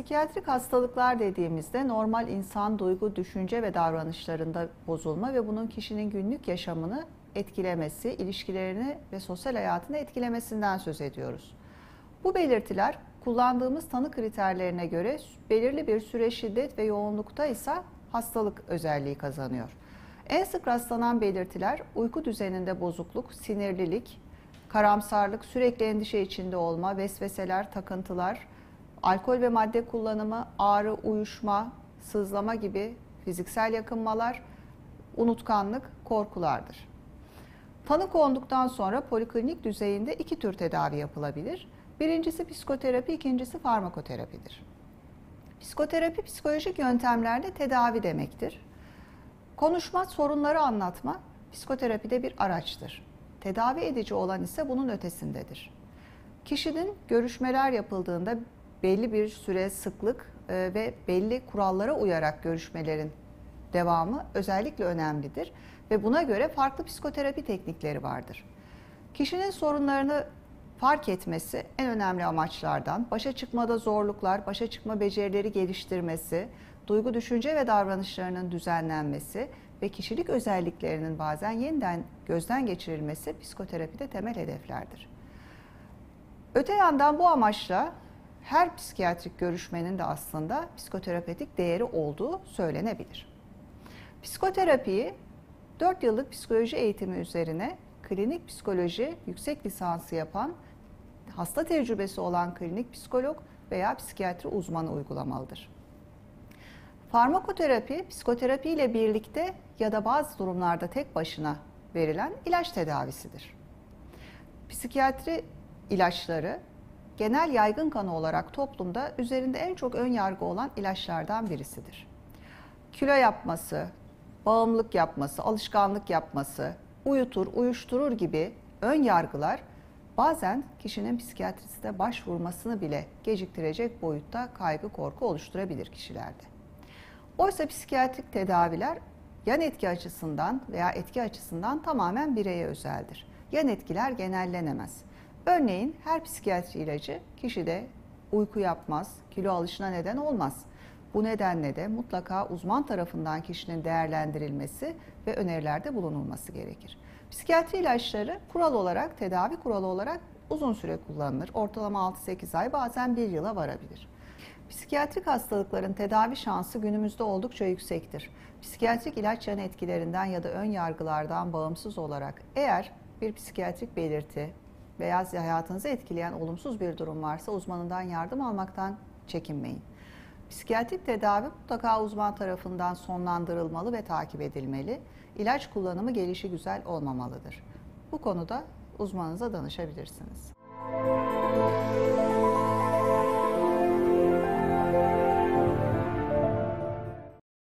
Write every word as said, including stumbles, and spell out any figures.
Psikiyatrik hastalıklar dediğimizde normal insan duygu, düşünce ve davranışlarında bozulma ve bunun kişinin günlük yaşamını etkilemesi, ilişkilerini ve sosyal hayatını etkilemesinden söz ediyoruz. Bu belirtiler kullandığımız tanı kriterlerine göre belirli bir süre, şiddet ve yoğunlukta ise hastalık özelliği kazanıyor. En sık rastlanan belirtiler uyku düzeninde bozukluk, sinirlilik, karamsarlık, sürekli endişe içinde olma, vesveseler, takıntılar, alkol ve madde kullanımı, ağrı, uyuşma, sızlama gibi fiziksel yakınmalar, unutkanlık, korkulardır. Tanı konduktan sonra poliklinik düzeyinde iki tür tedavi yapılabilir. Birincisi psikoterapi, ikincisi farmakoterapidir. Psikoterapi, psikolojik yöntemlerle tedavi demektir. Konuşma, sorunları anlatma, psikoterapide bir araçtır. Tedavi edici olan ise bunun ötesindedir. Kişinin görüşmeler yapıldığında belli bir süre, sıklık ve belli kurallara uyarak görüşmelerin devamı özellikle önemlidir ve buna göre farklı psikoterapi teknikleri vardır. Kişinin sorunlarını fark etmesi en önemli amaçlardan, başa çıkmada zorluklar, başa çıkma becerileri geliştirmesi, duygu, düşünce ve davranışlarının düzenlenmesi ve kişilik özelliklerinin bazen yeniden gözden geçirilmesi psikoterapide temel hedeflerdir. Öte yandan bu amaçla her psikiyatrik görüşmenin de aslında psikoterapötik değeri olduğu söylenebilir. Psikoterapiyi dört yıllık psikoloji eğitimi üzerine klinik psikoloji yüksek lisansı yapan, hasta tecrübesi olan klinik psikolog veya psikiyatri uzmanı uygulamalıdır. Farmakoterapi, psikoterapi ile birlikte ya da bazı durumlarda tek başına verilen ilaç tedavisidir. Psikiyatri ilaçları genel yaygın kanı olarak toplumda üzerinde en çok ön yargı olan ilaçlardan birisidir. Kilo yapması, bağımlılık yapması, alışkanlık yapması, uyutur, uyuşturur gibi ön yargılar bazen kişinin psikiyatrisine başvurmasını bile geciktirecek boyutta kaygı, korku oluşturabilir kişilerde. Oysa psikiyatrik tedaviler yan etki açısından veya etki açısından tamamen bireye özeldir. Yan etkiler genellenemez. Örneğin her psikiyatri ilacı kişide uyku yapmaz, kilo alışına neden olmaz. Bu nedenle de mutlaka uzman tarafından kişinin değerlendirilmesi ve önerilerde bulunulması gerekir. Psikiyatri ilaçları kural olarak, tedavi kuralı olarak uzun süre kullanılır. Ortalama altı sekiz ay, bazen bir yıla varabilir. Psikiyatrik hastalıkların tedavi şansı günümüzde oldukça yüksektir. Psikiyatrik ilaç yan etkilerinden ya da ön yargılardan bağımsız olarak eğer bir psikiyatrik belirti veya hayatınızı etkileyen olumsuz bir durum varsa uzmanından yardım almaktan çekinmeyin. Psikiyatrik tedavi mutlaka uzman tarafından sonlandırılmalı ve takip edilmeli. İlaç kullanımı gelişigüzel olmamalıdır. Bu konuda uzmanınıza danışabilirsiniz.